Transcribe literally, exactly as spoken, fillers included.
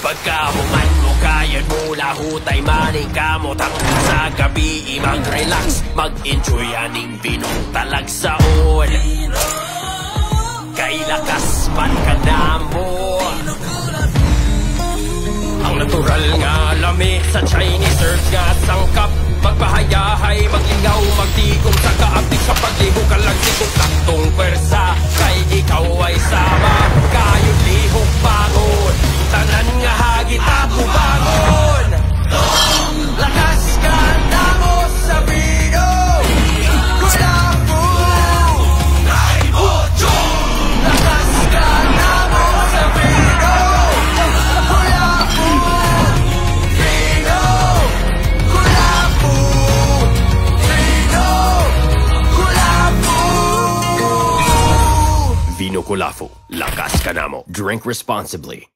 Pagkahuman mo, kayod mo, lahutay maning kamot. Ang sa gabi, mag-relax, mag-enjoy aning binong talag saon. Kay lakas man ka na mo. Ang natural nga lami sa Chinese earth nga sangkap. Magpahayahay, mag-ingaw, magtigong sa kaabdik. Sa paglihok ka lang sigong taktong pwersa. Kay ikaw ay sama, kayod lihok bangon. Tanan nga hagit ako bangon. Lakas ka na mo sa bino. Kulapo Raibocho. Lakas ka na mo sa bino. Kulapo Bino. Kulapo Bino. Kulapo Vino Kulafo. Lakas ka na mo. Drink responsibly.